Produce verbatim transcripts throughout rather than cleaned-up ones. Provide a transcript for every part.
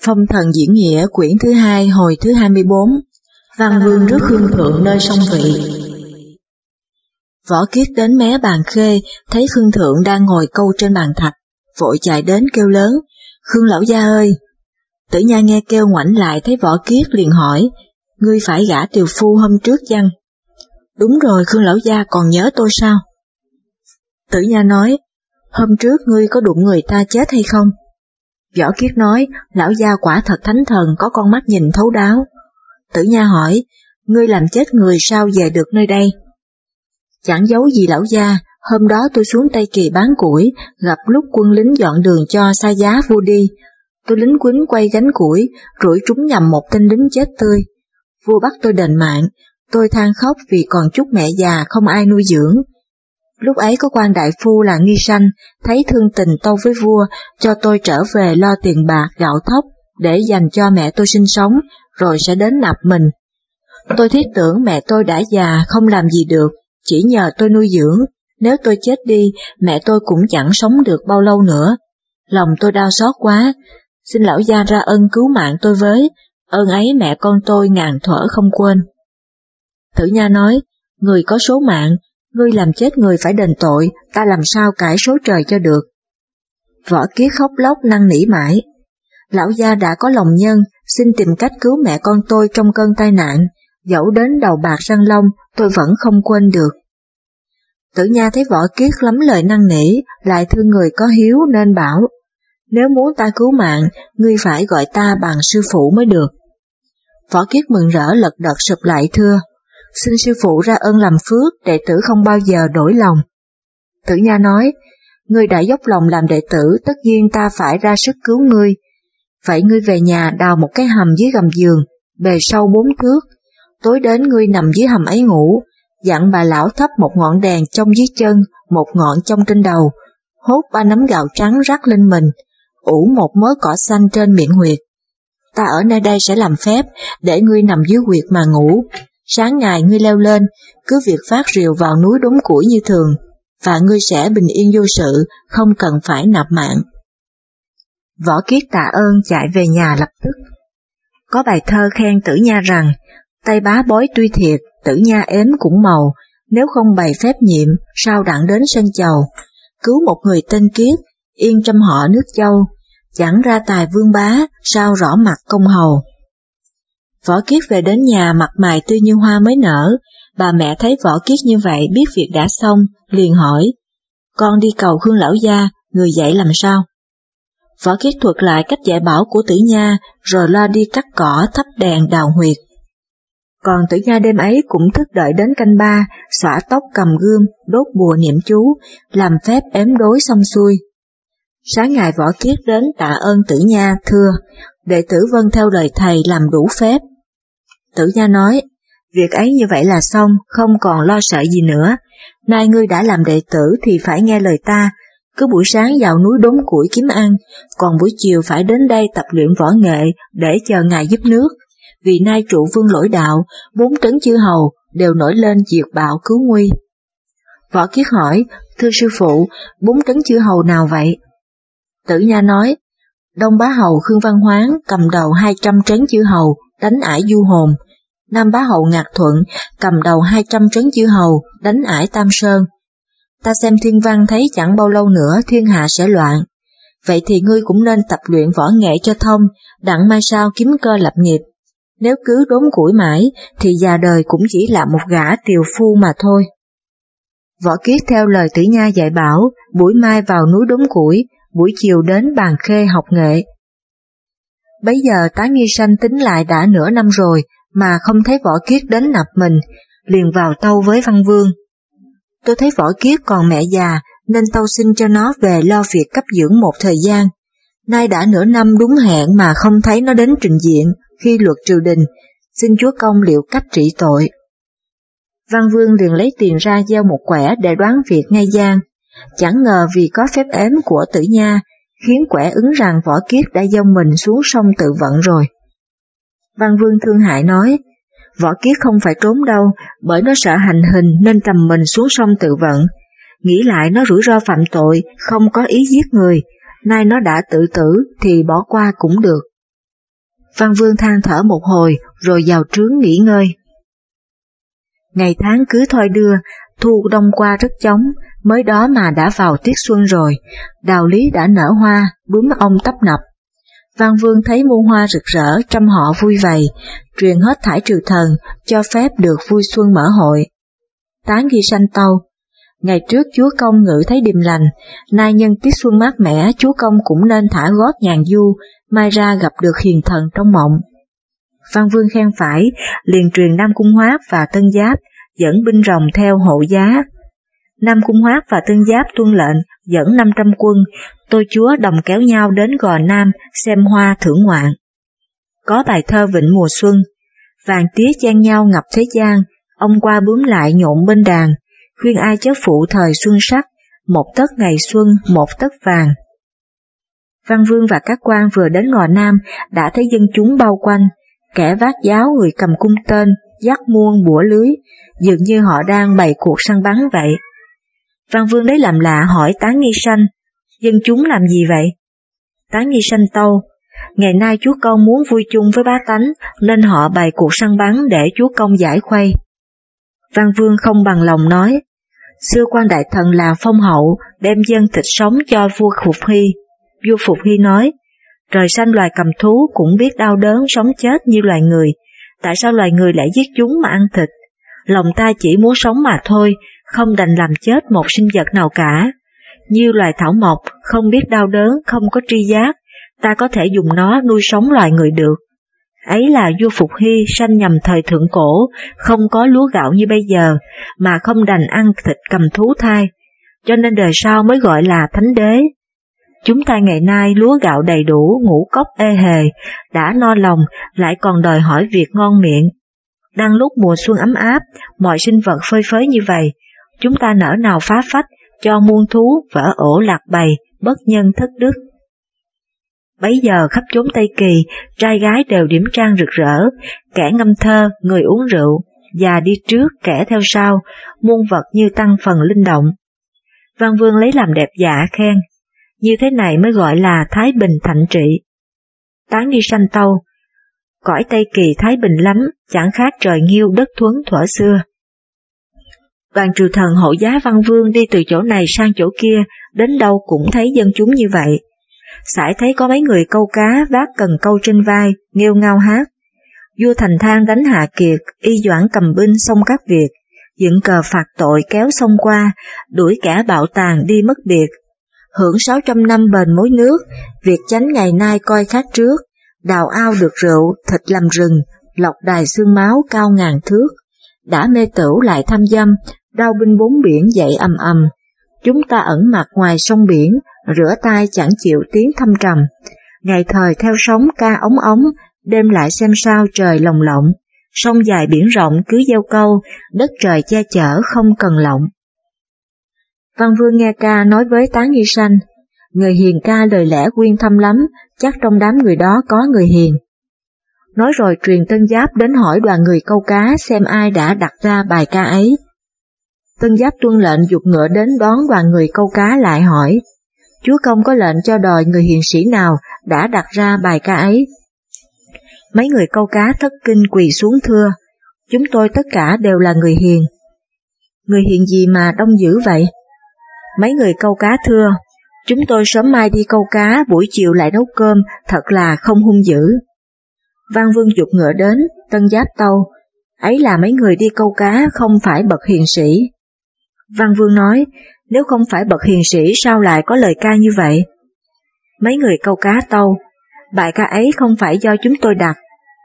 Phong thần diễn nghĩa quyển thứ hai hồi thứ hai mươi bốn. Văn Vương rước Khương Thượng nơi sông Vị. Võ Kiết đến mé bàn khê, thấy Khương Thượng đang ngồi câu trên bàn thạch, vội chạy đến kêu lớn, Khương lão gia ơi! Tử Nha nghe kêu ngoảnh lại thấy Võ Kiết liền hỏi, ngươi phải gả tiều phu hôm trước chăng? Đúng rồi, Khương lão gia còn nhớ tôi sao? Tử Nha nói, hôm trước ngươi có đụng người ta chết hay không? Võ Kiết nói, lão gia quả thật thánh thần có con mắt nhìn thấu đáo. Tử Nha hỏi, ngươi làm chết người sao về được nơi đây? Chẳng giấu gì lão gia, hôm đó tôi xuống Tây Kỳ bán củi, gặp lúc quân lính dọn đường cho Sa Giá vua đi. Tôi lính quýnh quay gánh củi, rủi trúng nhầm một tên lính chết tươi. Vua bắt tôi đền mạng, tôi than khóc vì còn chút mẹ già không ai nuôi dưỡng. Lúc ấy có quan đại phu là Nghi Sanh, thấy thương tình tâu với vua, cho tôi trở về lo tiền bạc gạo thóc, để dành cho mẹ tôi sinh sống, rồi sẽ đến nạp mình. Tôi thiết tưởng mẹ tôi đã già không làm gì được, chỉ nhờ tôi nuôi dưỡng, nếu tôi chết đi, mẹ tôi cũng chẳng sống được bao lâu nữa. Lòng tôi đau xót quá, xin lão gia ra ân cứu mạng tôi với, ơn ấy mẹ con tôi ngàn thuở không quên. Tử Nha nói, người có số mạng, ngươi làm chết người phải đền tội, ta làm sao cải số trời cho được. Võ Kiết khóc lóc năn nỉ mãi. Lão gia đã có lòng nhân, xin tìm cách cứu mẹ con tôi trong cơn tai nạn, dẫu đến đầu bạc răng long, tôi vẫn không quên được. Tử Nha thấy Võ Kiết lắm lời năn nỉ, lại thương người có hiếu nên bảo, nếu muốn ta cứu mạng, ngươi phải gọi ta bằng sư phụ mới được. Võ Kiết mừng rỡ lật đật sụp lại thưa, xin sư phụ ra ơn làm phước, đệ tử không bao giờ đổi lòng. Tử Nha nói, ngươi đã dốc lòng làm đệ tử, tất nhiên ta phải ra sức cứu ngươi. Vậy ngươi về nhà đào một cái hầm dưới gầm giường, bề sâu bốn thước, tối đến ngươi nằm dưới hầm ấy ngủ, dặn bà lão thắp một ngọn đèn trong dưới chân, một ngọn trong trên đầu, hốt ba nắm gạo trắng rắc lên mình, ủ một mớ cỏ xanh trên miệng huyệt. Ta ở nơi đây sẽ làm phép, để ngươi nằm dưới huyệt mà ngủ. Sáng ngày ngươi leo lên, cứ việc phát rìu vào núi đốn củi như thường, và ngươi sẽ bình yên vô sự, không cần phải nạp mạng. Võ Kiết tạ ơn chạy về nhà lập tức. Có bài thơ khen Tử Nha rằng, tay bá bói tuy thiệt, Tử Nha ếm cũng màu, nếu không bày phép nhiệm, sao đặng đến sân chầu. Cứu một người tên Kiết, yên trăm họ nước Châu, chẳng ra tài vương bá, sao rõ mặt công hầu. Võ Kiết về đến nhà mặt mày tươi như hoa mới nở, bà mẹ thấy Võ Kiết như vậy biết việc đã xong, liền hỏi, con đi cầu Khương lão gia, người dạy làm sao? Võ Kiết thuật lại cách dạy bảo của Tử Nha, rồi lo đi cắt cỏ, thắp đèn, đào huyệt. Còn Tử Nha đêm ấy cũng thức đợi đến canh ba, xõa tóc cầm gươm, đốt bùa niệm chú, làm phép ếm đối xong xuôi. Sáng ngày Võ Kiết đến tạ ơn Tử Nha thưa, đệ tử vâng theo lời thầy làm đủ phép. Tử Nha nói, việc ấy như vậy là xong, không còn lo sợ gì nữa. Nay ngươi đã làm đệ tử thì phải nghe lời ta, cứ buổi sáng vào núi đốn củi kiếm ăn, còn buổi chiều phải đến đây tập luyện võ nghệ để chờ ngài giúp nước. Vì nay trụ vương lỗi đạo, bốn trấn chư hầu đều nổi lên diệt bạo cứu nguy. Võ Kiết hỏi, thưa sư phụ, bốn trấn chư hầu nào vậy? Tử Nha nói, Đông Bá Hầu Khương Văn Hoán cầm đầu hai trăm trấn chư hầu, đánh ải Du Hồn. Nam Bá Hầu Ngạc Thuận cầm đầu hai trăm trấn chư hầu, đánh ải Tam Sơn. Ta xem thiên văn thấy chẳng bao lâu nữa thiên hạ sẽ loạn. Vậy thì ngươi cũng nên tập luyện võ nghệ cho thông, đặng mai sau kiếm cơ lập nghiệp. Nếu cứ đốn củi mãi, thì già đời cũng chỉ là một gã tiều phu mà thôi. Võ Kiết theo lời Tử Nha dạy bảo, buổi mai vào núi đốn củi, buổi chiều đến bàn khê học nghệ. Bấy giờ tá Nghi Sanh tính lại đã nửa năm rồi, mà không thấy Võ Kiết đến nạp mình, liền vào tâu với Văn Vương. Tôi thấy Võ Kiết còn mẹ già, nên tâu xin cho nó về lo việc cấp dưỡng một thời gian. Nay đã nửa năm đúng hẹn mà không thấy nó đến trình diện, khi luật triều đình, xin chúa công liệu cách trị tội. Văn Vương liền lấy tiền ra gieo một quẻ để đoán việc ngay gian. Chẳng ngờ vì có phép ếm của Tử Nha, khiến quẻ ứng rằng Võ Kiết đã dông mình xuống sông tự vận rồi. Văn Vương thương hại nói, Võ Kiết không phải trốn đâu, bởi nó sợ hành hình nên trầm mình xuống sông tự vận. Nghĩ lại nó rủi ro phạm tội, không có ý giết người, nay nó đã tự tử thì bỏ qua cũng được. Văn Vương than thở một hồi rồi vào trướng nghỉ ngơi. Ngày tháng cứ thôi đưa, thu đông qua rất chóng, mới đó mà đã vào tiết xuân rồi, đào lý đã nở hoa, bướm ong tấp nập. Văn Vương thấy muôn hoa rực rỡ, trăm họ vui vầy, truyền hết thải trừ thần, cho phép được vui xuân mở hội. Tán ghi sanh tâu: ngày trước chúa công ngự thấy điềm lành, nay nhân tiết xuân mát mẻ, chúa công cũng nên thả gót nhàn du, mai ra gặp được hiền thần trong mộng. Văn Vương khen phải, liền truyền Nam Cung Hoát và Tân Giáp dẫn binh rồng theo hộ giá. Nam Cung Hoát và Tân Giáp tuân lệnh dẫn năm trăm quân, tôi chúa đồng kéo nhau đến Gò Nam xem hoa thưởng ngoạn. Có bài thơ Vịnh mùa xuân: vàng tía chen nhau ngập thế gian, ông qua bướm lại nhộn bên đàn, khuyên ai chớ phụ thời xuân sắc, một tấc ngày xuân một tấc vàng. Văn Vương và các quan vừa đến Gò Nam đã thấy dân chúng bao quanh, kẻ vác giáo, người cầm cung tên, dắt muôn bủa lưới, dường như họ đang bày cuộc săn bắn vậy. Văn Vương lấy làm lạ hỏi Tán Nghi Sanh: dân chúng làm gì vậy? Tán Nghi Sanh tâu: ngày nay chúa công muốn vui chung với bá tánh, nên họ bày cuộc săn bắn để chúa công giải khuây. Văn Vương không bằng lòng nói: xưa quan đại thần là phong hậu, đem dân thịt sống cho vua Phục Hy. Vua Phục Hy nói: trời sanh loài cầm thú cũng biết đau đớn sống chết như loài người, tại sao loài người lại giết chúng mà ăn thịt? Lòng ta chỉ muốn sống mà thôi, không đành làm chết một sinh vật nào cả. Như loài thảo mộc, không biết đau đớn, không có tri giác, ta có thể dùng nó nuôi sống loài người được. Ấy là vua Phục Hy sanh nhằm thời thượng cổ, không có lúa gạo như bây giờ, mà không đành ăn thịt cầm thú thai, cho nên đời sau mới gọi là thánh đế. Chúng ta ngày nay lúa gạo đầy đủ, ngũ cốc ê hề, đã no lòng, lại còn đòi hỏi việc ngon miệng. Đang lúc mùa xuân ấm áp, mọi sinh vật phơi phới như vậy, chúng ta nỡ nào phá phách, cho muôn thú vỡ ổ lạc bầy, bất nhân thất đức. Bấy giờ khắp chốn Tây Kỳ, trai gái đều điểm trang rực rỡ, kẻ ngâm thơ, người uống rượu, già đi trước, kẻ theo sau, muôn vật như tăng phần linh động. Văn Vương lấy làm đẹp dạ khen: như thế này mới gọi là thái bình thạnh trị. Tán Nghi Sanh tâu: cõi Tây Kỳ thái bình lắm, chẳng khác trời nghiêu đất thuấn thuở xưa. Đoàn trừ thần hộ giá Văn Vương đi từ chỗ này sang chỗ kia, đến đâu cũng thấy dân chúng như vậy. Sải thấy có mấy người câu cá vác cần câu trên vai, nghêu ngao hát. Vua Thành Thang đánh Hạ Kiệt, Y Doãn cầm binh xông các việc, dựng cờ phạt tội kéo sông qua, đuổi kẻ bạo tàn đi mất biệt. Hưởng sáu trăm năm bền mối nước, việc chánh ngày nay coi khác trước, đào ao được rượu, thịt làm rừng, lọc đài xương máu cao ngàn thước. Đã mê tửu lại tham dâm, đao binh bốn biển dậy ầm ầm. Chúng ta ẩn mặt ngoài sông biển, rửa tay chẳng chịu tiếng thâm trầm. Ngày thời theo sóng ca ống ống, đêm lại xem sao trời lồng lộng. Sông dài biển rộng cứ gieo câu, đất trời che chở không cần lộng. Văn Vương nghe ca nói với Tán Nghi Sanh: người hiền ca lời lẽ quyên thâm lắm, chắc trong đám người đó có người hiền. Nói rồi truyền Tân Giáp đến hỏi đoàn người câu cá xem ai đã đặt ra bài ca ấy. Tân Giáp tuân lệnh giục ngựa đến đón đoàn người câu cá lại hỏi: chúa công có lệnh cho đòi người hiền sĩ nào đã đặt ra bài ca ấy? Mấy người câu cá thất kinh quỳ xuống thưa: chúng tôi tất cả đều là người hiền. Người hiền gì mà đông dữ vậy? Mấy người câu cá thưa: chúng tôi sớm mai đi câu cá, buổi chiều lại nấu cơm, thật là không hung dữ. Văn Vương giục ngựa đến, Tân Giáp tâu: ấy là mấy người đi câu cá không phải bậc hiền sĩ. Văn Vương nói: nếu không phải bậc hiền sĩ sao lại có lời ca như vậy? Mấy người câu cá tâu: bài ca ấy không phải do chúng tôi đặt.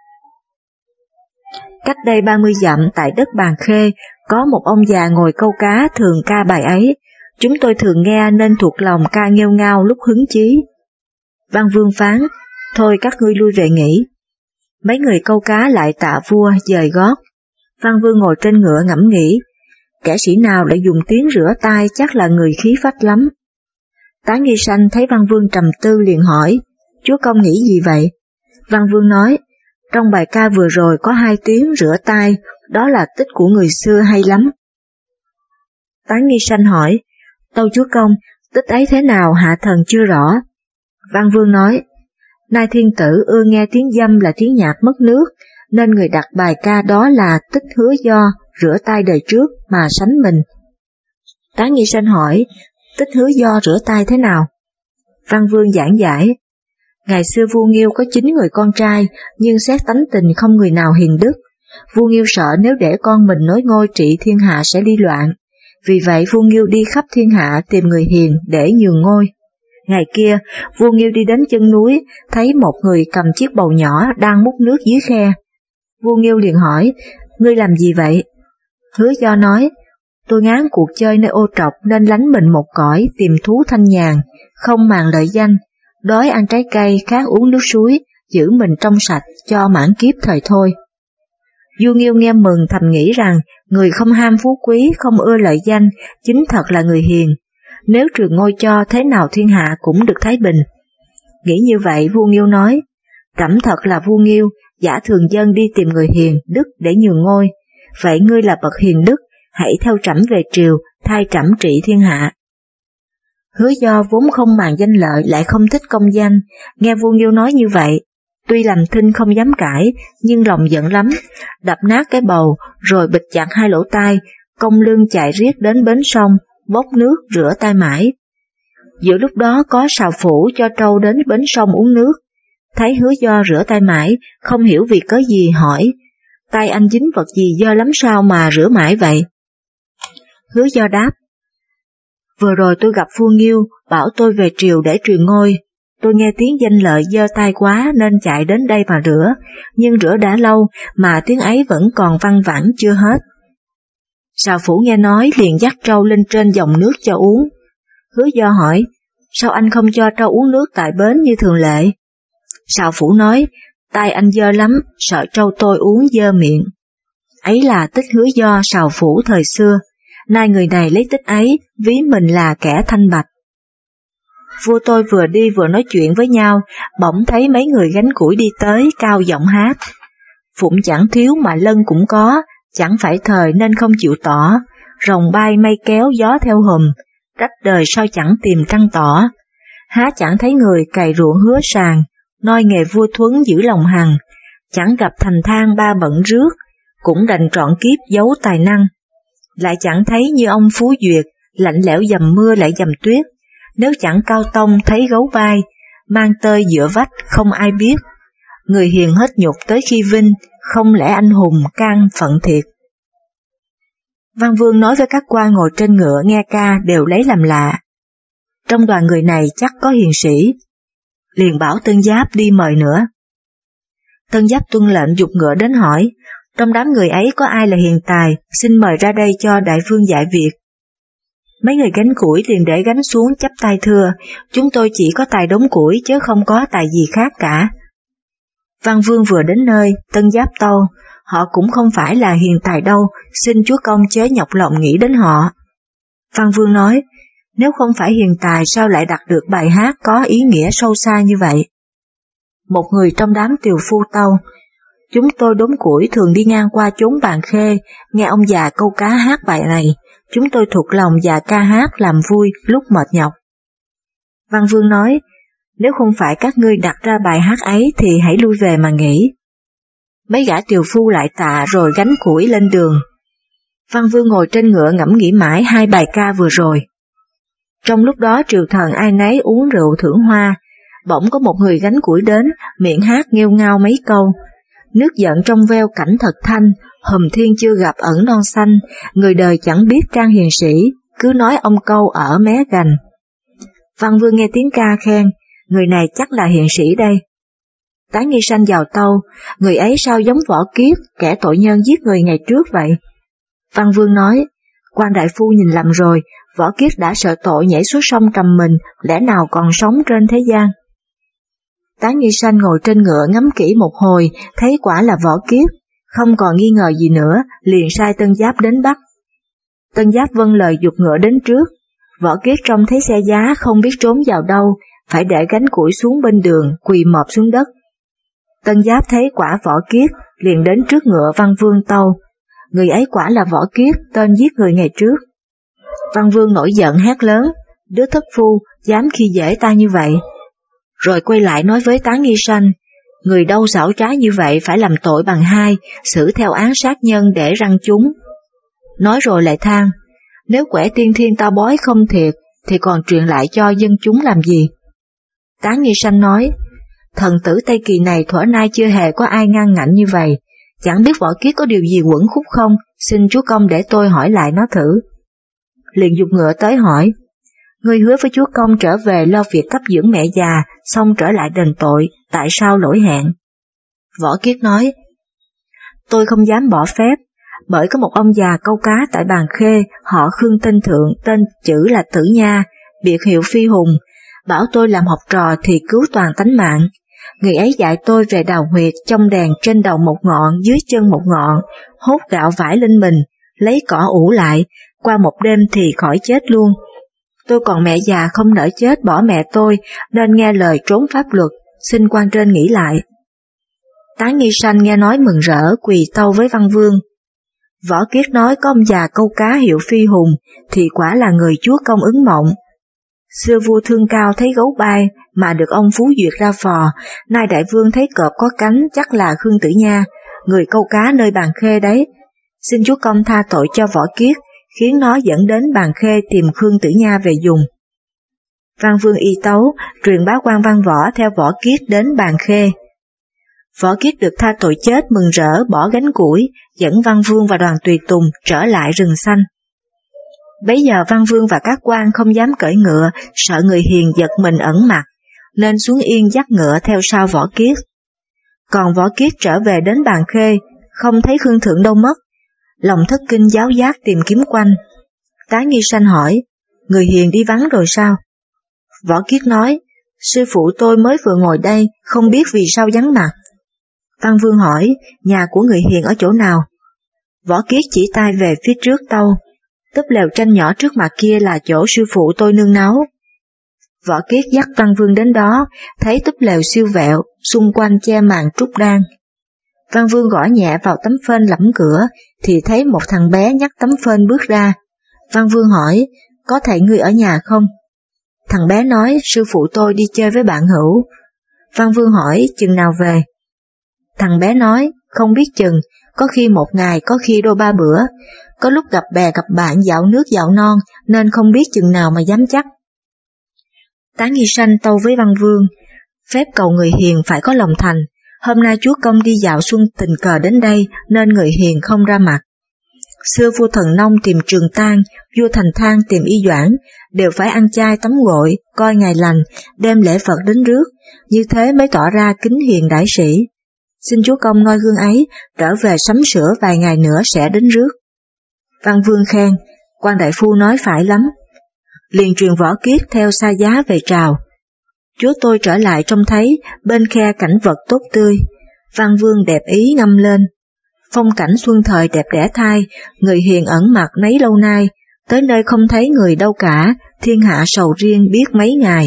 Cách đây ba mươi dặm tại đất Bàn Khê, có một ông già ngồi câu cá thường ca bài ấy, chúng tôi thường nghe nên thuộc lòng ca nghêu ngao lúc hứng chí. Văn Vương phán: thôi các ngươi lui về nghỉ. Mấy người câu cá lại tạ vua dời gót. Văn Vương ngồi trên ngựa ngẫm nghĩ, kẻ sĩ nào lại dùng tiếng rửa tay chắc là người khí phách lắm. Tán Nghi Sanh thấy Văn Vương trầm tư liền hỏi: chúa công nghĩ gì vậy? Văn Vương nói: trong bài ca vừa rồi có hai tiếng rửa tay, đó là tích của người xưa hay lắm. Tán Nghi Sanh hỏi: tâu chúa công, tích ấy thế nào hạ thần chưa rõ. Văn Vương nói: Nay thiên tử ưa nghe tiếng dâm là tiếng nhạc mất nước, nên người đặt bài ca đó là Tích Hứa Do rửa tay đời trước mà sánh mình. Tán Nghi Sanh hỏi, Tích Hứa Do rửa tay thế nào? Văn Vương giảng giải, ngày xưa vua Nghiêu có chín người con trai, nhưng xét tánh tình không người nào hiền đức. Vua Nghiêu sợ nếu để con mình nối ngôi trị thiên hạ sẽ đi loạn, vì vậy vua Nghiêu đi khắp thiên hạ tìm người hiền để nhường ngôi. Ngày kia, vua Nghiêu đi đến chân núi, thấy một người cầm chiếc bầu nhỏ đang múc nước dưới khe. Vua Nghiêu liền hỏi, ngươi làm gì vậy? Hứa Do nói, tôi ngán cuộc chơi nơi ô trọc nên lánh mình một cõi tìm thú thanh nhàn, không màng lợi danh, đói ăn trái cây, khát uống nước suối, giữ mình trong sạch cho mãn kiếp thời thôi. Vua Nghiêu nghe mừng thầm nghĩ rằng người không ham phú quý, không ưa lợi danh, chính thật là người hiền. Nếu trường ngôi cho, thế nào thiên hạ cũng được thái bình. Nghĩ như vậy, vua Nghiêu nói, trẫm thật là vua Nghiêu, giả thường dân đi tìm người hiền đức để nhường ngôi. Vậy ngươi là bậc hiền đức, hãy theo trẫm về triều, thay trẫm trị thiên hạ. Hứa Do vốn không màng danh lợi lại không thích công danh, nghe vua Nghiêu nói như vậy, tuy làm thinh không dám cãi, nhưng lòng giận lắm, đập nát cái bầu, rồi bịt chặt hai lỗ tai, cong lưng chạy riết đến bến sông, bốc nước rửa tay mãi. Giữa lúc đó có sào phủ cho trâu đến bến sông uống nước, thấy Hứa Do rửa tay mãi, không hiểu vì cớ gì hỏi, tay anh dính vật gì dơ lắm sao mà rửa mãi vậy? Hứa Do đáp, vừa rồi tôi gặp vua Nghiêu, bảo tôi về triều để truyền ngôi. Tôi nghe tiếng danh lợi dơ tay quá nên chạy đến đây mà rửa, nhưng rửa đã lâu mà tiếng ấy vẫn còn văng vẳng chưa hết. Sào phủ nghe nói liền dắt trâu lên trên dòng nước cho uống. Hứa Do hỏi, sao anh không cho trâu uống nước tại bến như thường lệ? Sào phủ nói, tay anh dơ lắm, sợ trâu tôi uống dơ miệng. Ấy là tích Hứa Do sào phủ thời xưa, nay người này lấy tích ấy, ví mình là kẻ thanh bạch. Vua tôi vừa đi vừa nói chuyện với nhau, bỗng thấy mấy người gánh củi đi tới, cao giọng hát. Phụng chẳng thiếu mà lân cũng có, chẳng phải thời nên không chịu tỏ, rồng bay mây kéo gió theo hùm, trách đời sao chẳng tìm trăng tỏ. Há chẳng thấy người cày ruộng hứa sàng, noi nghề vua thuấn giữ lòng hằng, chẳng gặp thành thang ba bận rước, cũng đành trọn kiếp giấu tài năng. Lại chẳng thấy như ông Phú Duyệt, lạnh lẽo dầm mưa lại dầm tuyết, nếu chẳng Cao Tông thấy gấu bay, mang tơi dựa vách không ai biết. Người hiền hết nhục tới khi vinh, không lẽ anh hùng can phận thiệt. Văn Vương nói với các quan ngồi trên ngựa nghe ca đều lấy làm lạ. Trong đoàn người này chắc có hiền sĩ, liền bảo Tân Giáp đi mời nữa. Tân Giáp tuân lệnh giục ngựa đến hỏi, trong đám người ấy có ai là hiền tài, xin mời ra đây cho đại vương dạy việc. Mấy người gánh củi liền để gánh xuống chắp tay thưa, chúng tôi chỉ có tài đốn củi chứ không có tài gì khác cả. Văn Vương vừa đến nơi, Tân Giáp tâu, họ cũng không phải là hiền tài đâu, xin chúa công chớ nhọc lòng nghĩ đến họ. Văn Vương nói, nếu không phải hiền tài sao lại đặt được bài hát có ý nghĩa sâu xa như vậy? Một người trong đám tiều phu tâu, chúng tôi đốn củi thường đi ngang qua chốn Bàn Khê, nghe ông già câu cá hát bài này, chúng tôi thuộc lòng và ca hát làm vui lúc mệt nhọc. Văn Vương nói, nếu không phải các ngươi đặt ra bài hát ấy thì hãy lui về mà nghỉ. Mấy gã tiều phu lại tạ rồi gánh củi lên đường. Văn Vương ngồi trên ngựa ngẫm nghĩ mãi hai bài ca vừa rồi. Trong lúc đó triều thần ai nấy uống rượu thưởng hoa, bỗng có một người gánh củi đến, miệng hát nghêu ngao mấy câu. Nước giận trong veo cảnh thật thanh, hùm thiên chưa gặp ẩn non xanh, người đời chẳng biết trang hiền sĩ, cứ nói ông câu ở mé gành. Văn Vương nghe tiếng ca khen, người này chắc là hiền sĩ đây. Tán Nghi Sanh vào tâu, người ấy sao giống Võ Kiết, kẻ tội nhân giết người ngày trước vậy? Văn Vương nói, quan đại phu nhìn lầm rồi, Võ Kiết đã sợ tội nhảy xuống sông trầm mình, lẽ nào còn sống trên thế gian? Tán Nghi Sanh ngồi trên ngựa ngắm kỹ một hồi, thấy quả là Võ Kiết, không còn nghi ngờ gì nữa, liền sai Tân Giáp đến bắt. Tân Giáp vâng lời giục ngựa đến trước, Võ Kiết trông thấy xe giá không biết trốn vào đâu, phải để gánh củi xuống bên đường, quỳ mọp xuống đất. Tân Giáp thấy quả Võ Kiết, liền đến trước ngựa Văn Vương tâu, người ấy quả là Võ Kiết, tên giết người ngày trước. Văn Vương nổi giận hét lớn, đứa thất phu, dám khi dễ ta như vậy. rồi quay lại nói với Tán Nghi Sanh, người đâu xảo trá như vậy phải làm tội bằng hai, xử theo án sát nhân để răn chúng. Nói rồi lại than, nếu quẻ tiên thiên ta bói không thiệt, thì còn truyền lại cho dân chúng làm gì? Tán Nghi Sanh nói, thần tử Tây Kỳ này thuở nay chưa hề có ai ngang ngạnh như vậy, chẳng biết Võ Kiết có điều gì quẩn khúc không, xin chúa công để tôi hỏi lại nó thử. Liền dục ngựa tới hỏi, ngươi hứa với chúa công trở về lo việc cấp dưỡng mẹ già, xong trở lại đền tội, tại sao lỗi hẹn? Võ Kiết nói, tôi không dám bỏ phép, bởi có một ông già câu cá tại Bàn Khê, họ Khương tên Thượng, tên chữ là Tử Nha, biệt hiệu Phi Hùng, bảo tôi làm học trò thì cứu toàn tánh mạng. Người ấy dạy tôi về đào huyệt trong đèn trên đầu một ngọn, dưới chân một ngọn, hốt gạo vải lên mình, lấy cỏ ủ lại, qua một đêm thì khỏi chết luôn. Tôi còn mẹ già không nỡ chết bỏ mẹ tôi, nên nghe lời trốn pháp luật, xin quan trên nghĩ lại. Tán Nghi Sanh nghe nói mừng rỡ, quỳ tâu với Văn Vương. Võ Kiết nói có ông già câu cá hiệu Phi Hùng, thì quả là người chúa công ứng mộng. Xưa vua Thương Cao thấy gấu bay, mà được ông Phú Duyệt ra phò, nay đại vương thấy cọp có cánh, chắc là Khương Tử Nha, người câu cá nơi Bàn Khê đấy. Xin chúa công tha tội cho Võ Kiết, khiến nó dẫn đến Bàn Khê tìm Khương Tử Nha về dùng. Văn Vương y tấu, truyền bá quan Văn Võ theo Võ Kiết đến Bàn Khê. Võ Kiết được tha tội chết mừng rỡ bỏ gánh củi, dẫn Văn Vương và đoàn tùy tùng trở lại rừng xanh. Bấy giờ Văn Vương và các quan không dám cởi ngựa, sợ người hiền giật mình ẩn mặt, nên xuống yên dắt ngựa theo sau Võ Kiết. Còn Võ Kiết trở về đến Bàn Khê, không thấy Khương Thượng đâu mất, lòng thất kinh giáo giác tìm kiếm quanh. Tán Nghi Sanh hỏi, người hiền đi vắng rồi sao? Võ Kiết nói, sư phụ tôi mới vừa ngồi đây, không biết vì sao vắng mặt. Văn Vương hỏi, nhà của người hiền ở chỗ nào? Võ Kiết chỉ tay về phía trước tâu, túp lều tranh nhỏ trước mặt kia là chỗ sư phụ tôi nương náu. Võ Kiết dắt Văn Vương đến đó, thấy túp lều siêu vẹo, xung quanh che màn trúc đan. Văn Vương gõ nhẹ vào tấm phên lẫm cửa, thì thấy một thằng bé nhắc tấm phên bước ra. Văn Vương hỏi, có thầy ngươi ở nhà không? Thằng bé nói, sư phụ tôi đi chơi với bạn hữu. Văn Vương hỏi, chừng nào về? Thằng bé nói, không biết chừng, có khi một ngày, có khi đôi ba bữa, có lúc gặp bè gặp bạn dạo nước dạo non, nên không biết chừng nào mà dám chắc. Tán Nghi Sanh tâu với Văn Vương, phép cầu người hiền phải có lòng thành, hôm nay chúa công đi dạo xuân tình cờ đến đây, nên người hiền không ra mặt. Xưa vua Thần Nông tìm Trường Tang, vua Thành Thang tìm Y Doãn, đều phải ăn chay tắm gội, coi ngày lành, đem lễ Phật đến rước, như thế mới tỏ ra kính hiền đại sĩ. Xin chúa công noi gương ấy, trở về sắm sửa vài ngày nữa sẽ đến rước. Văn Vương khen, quan đại phu nói phải lắm. Liền truyền Võ Kiết theo xa giá về trào. Chúa tôi trở lại trông thấy bên khe cảnh vật tốt tươi, Văn Vương đẹp ý ngâm lên. Phong cảnh xuân thời đẹp đẽ thai, người hiền ẩn mặt nấy lâu nay, tới nơi không thấy người đâu cả, thiên hạ sầu riêng biết mấy ngày.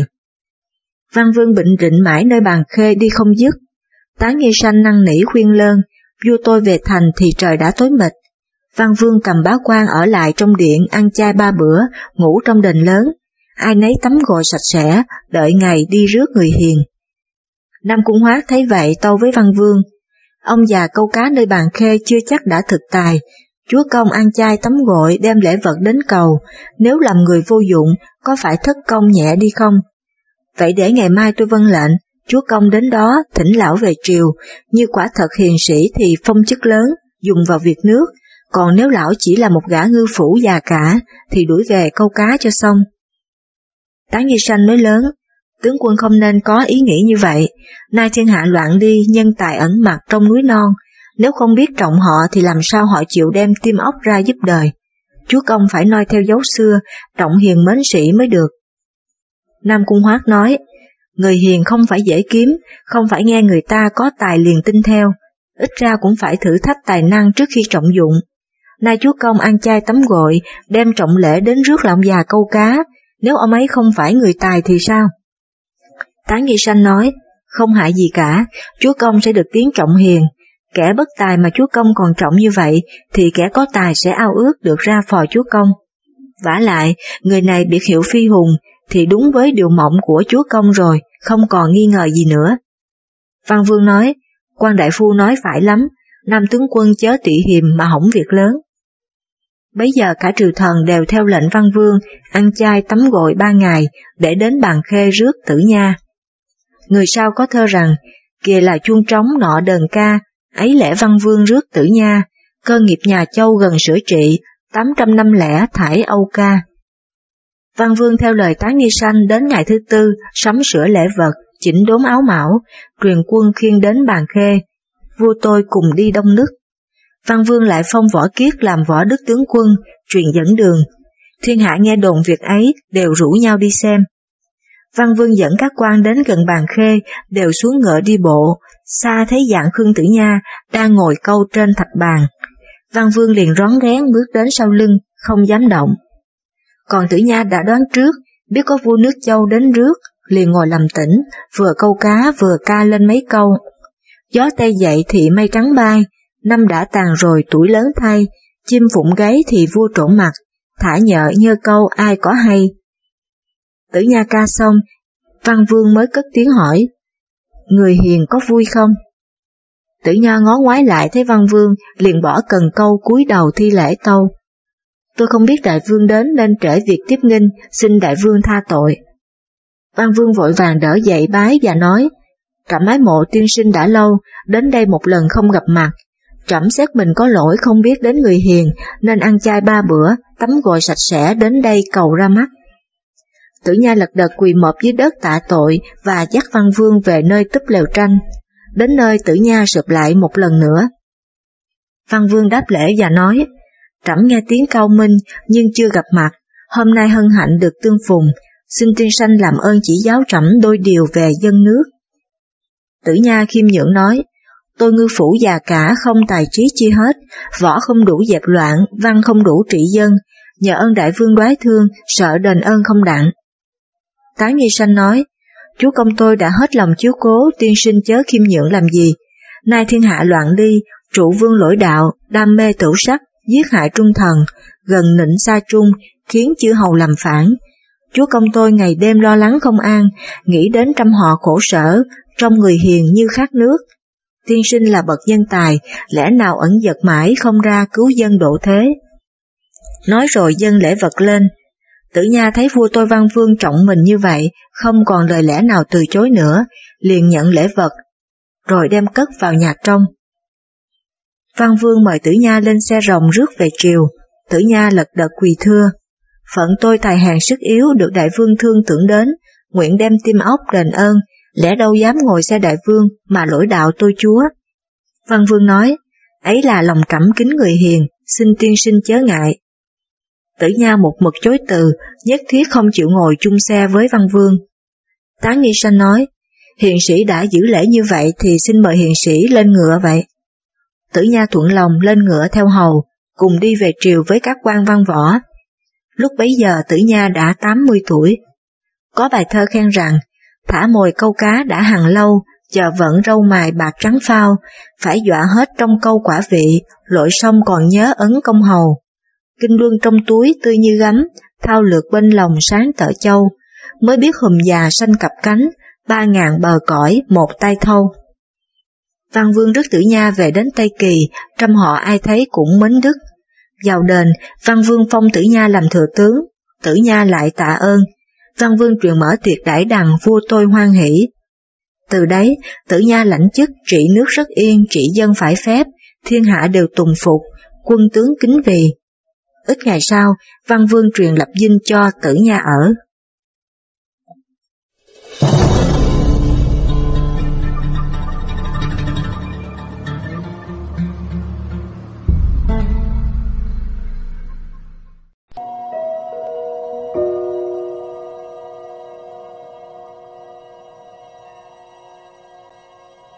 Văn Vương bệnh rịnh mãi nơi Bàn Khê đi không dứt. Tán Nghi Sanh năn nỉ khuyên lơn, vua tôi về thành thì trời đã tối mịt. Văn Vương cầm bá quan ở lại trong điện ăn chay ba bữa, ngủ trong đền lớn, ai nấy tắm gội sạch sẽ, đợi ngày đi rước người hiền. Nam Cung Hoát thấy vậy tâu với Văn Vương, ông già câu cá nơi Bàn Khê chưa chắc đã thực tài, chúa công ăn chay tắm gội đem lễ vật đến cầu, nếu làm người vô dụng, có phải thất công nhẹ đi không? Vậy để ngày mai tôi vâng lệnh, chúa công đến đó thỉnh lão về triều, như quả thật hiền sĩ thì phong chức lớn, dùng vào việc nước, còn nếu lão chỉ là một gã ngư phủ già cả, thì đuổi về câu cá cho xong. Tán Nghi Sanh nói lớn, tướng quân không nên có ý nghĩ như vậy, nay thiên hạ loạn đi, nhân tài ẩn mặt trong núi non, nếu không biết trọng họ thì làm sao họ chịu đem tim óc ra giúp đời. Chúa công phải noi theo dấu xưa, trọng hiền mến sĩ mới được. Nam Cung Hoát nói, người hiền không phải dễ kiếm, không phải nghe người ta có tài liền tin theo, ít ra cũng phải thử thách tài năng trước khi trọng dụng. Nay chúa công ăn chay tắm gội, đem trọng lễ đến rước là ông già câu cá, nếu ông ấy không phải người tài thì sao? Tán Nghi Sanh nói, không hại gì cả, chúa công sẽ được tiếng trọng hiền, kẻ bất tài mà chúa công còn trọng như vậy, thì kẻ có tài sẽ ao ước được ra phò chúa công. Vả lại, người này biệt hiệu Phi Hùng, thì đúng với điều mộng của chúa công rồi, không còn nghi ngờ gì nữa. Văn Vương nói, quan đại phu nói phải lắm, nam tướng quân chớ tị hiềm mà hỏng việc lớn. Bấy giờ cả triều thần đều theo lệnh Văn Vương ăn chay tắm gội ba ngày để đến bàn khê rước Tử Nha. Người sau có thơ rằng, kìa là chuông trống nọ đờn ca, ấy lẽ Văn Vương rước Tử Nha, cơ nghiệp nhà Châu gần sửa trị, tám trăm năm lẻ thải Âu ca. Văn Vương theo lời Tán Nghi Sanh đến ngày thứ tư, sắm sửa lễ vật, chỉnh đốn áo mão, truyền quân khiêng đến bàn khê, vua tôi cùng đi đông nước. Văn Vương lại phong Võ Kiết làm võ đức tướng quân, truyền dẫn đường. Thiên hạ nghe đồn việc ấy đều rủ nhau đi xem. Văn Vương dẫn các quan đến gần bàn khê, đều xuống ngựa đi bộ, xa thấy dạng Khương Tử Nha đang ngồi câu trên thạch bàn. Văn Vương liền rón rén bước đến sau lưng, không dám động. Còn Tử Nha đã đoán trước, biết có vua nước Châu đến rước, liền ngồi làm tĩnh, vừa câu cá vừa ca lên mấy câu. Gió tây dậy thì mây trắng bay, năm đã tàn rồi tuổi lớn thay, chim phụng gáy thì vua trộn mặt, thả nhợ nhơ câu ai có hay. Tử Nha ca xong, Văn Vương mới cất tiếng hỏi, người hiền có vui không? Tử Nha ngó ngoái lại thấy Văn Vương, liền bỏ cần câu cúi đầu thi lễ tâu. Tôi không biết đại vương đến nên trễ việc tiếp nghinh, xin đại vương tha tội. Văn Vương vội vàng đỡ dậy bái và nói, trẫm ái mộ tiên sinh đã lâu, đến đây một lần không gặp mặt. Trẫm xét mình có lỗi không biết đến người hiền, nên ăn chay ba bữa, tắm gội sạch sẽ đến đây cầu ra mắt. Tử Nha lật đật quỳ mọp dưới đất tạ tội và dắt Văn Vương về nơi túp lều tranh. Đến nơi Tử Nha sụp lại một lần nữa. Văn Vương đáp lễ và nói, trẫm nghe tiếng cao minh nhưng chưa gặp mặt, hôm nay hân hạnh được tương phùng, xin tiên sanh làm ơn chỉ giáo trẫm đôi điều về dân nước. Tử Nha khiêm nhượng nói, tôi ngư phủ già cả không tài trí chi hết, võ không đủ dẹp loạn, văn không đủ trị dân, nhờ ơn đại vương đoái thương, sợ đền ơn không đặng. Tán Nghi Sanh nói, chúa công tôi đã hết lòng chiếu cố, tiên sinh chớ khiêm nhượng làm gì. Nay thiên hạ loạn đi, trụ vương lỗi đạo, đam mê tửu sắc, giết hại trung thần, gần nịnh xa trung, khiến chư hầu làm phản. Chúa công tôi ngày đêm lo lắng không an, nghĩ đến trăm họ khổ sở, trong người hiền như khát nước. Tiên sinh là bậc nhân tài, lẽ nào ẩn giật mãi không ra cứu dân độ thế. Nói rồi dâng lễ vật lên. Tử Nha thấy vua tôi Văn Vương trọng mình như vậy, không còn lời lẽ nào từ chối nữa, liền nhận lễ vật, rồi đem cất vào nhà trong. Văn Vương mời Tử Nha lên xe rồng rước về triều. Tử Nha lật đật quỳ thưa, phận tôi tài hèn sức yếu được đại vương thương tưởng đến, nguyện đem tim óc đền ơn, lẽ đâu dám ngồi xe đại vương mà lỗi đạo tôi chúa. Văn Vương nói, ấy là lòng trẫm kính người hiền, xin tiên sinh chớ ngại. Tử Nha một mực chối từ, nhất thiết không chịu ngồi chung xe với Văn Vương. Tán Nghi Sanh nói, hiền sĩ đã giữ lễ như vậy thì xin mời hiền sĩ lên ngựa vậy. Tử Nha thuận lòng lên ngựa theo hầu, cùng đi về triều với các quan văn võ. Lúc bấy giờ Tử Nha đã tám mươi tuổi. Có bài thơ khen rằng, thả mồi câu cá đã hằng lâu, chờ vận râu mài bạc trắng phao, phải dọa hết trong câu quả vị, lội sông còn nhớ ấn công hầu. Kinh luân trong túi tươi như gấm, thao lược bên lòng sáng tợ châu, mới biết hùm già xanh cặp cánh, ba ngàn bờ cõi một tay thâu. Văn Vương rước Tử Nha về đến Tây Kỳ, trăm họ ai thấy cũng mến đức. Vào đền, Văn Vương phong Tử Nha làm thừa tướng, Tử Nha lại tạ ơn. Văn Vương truyền mở tiệc đãi đằng, vua tôi hoan hỷ. Từ đấy, Tử Nha lãnh chức trị nước rất yên, trị dân phải phép, thiên hạ đều tùng phục, quân tướng kính vì. Ít ngày sau, Văn Vương truyền lập dinh cho Tử Nha ở.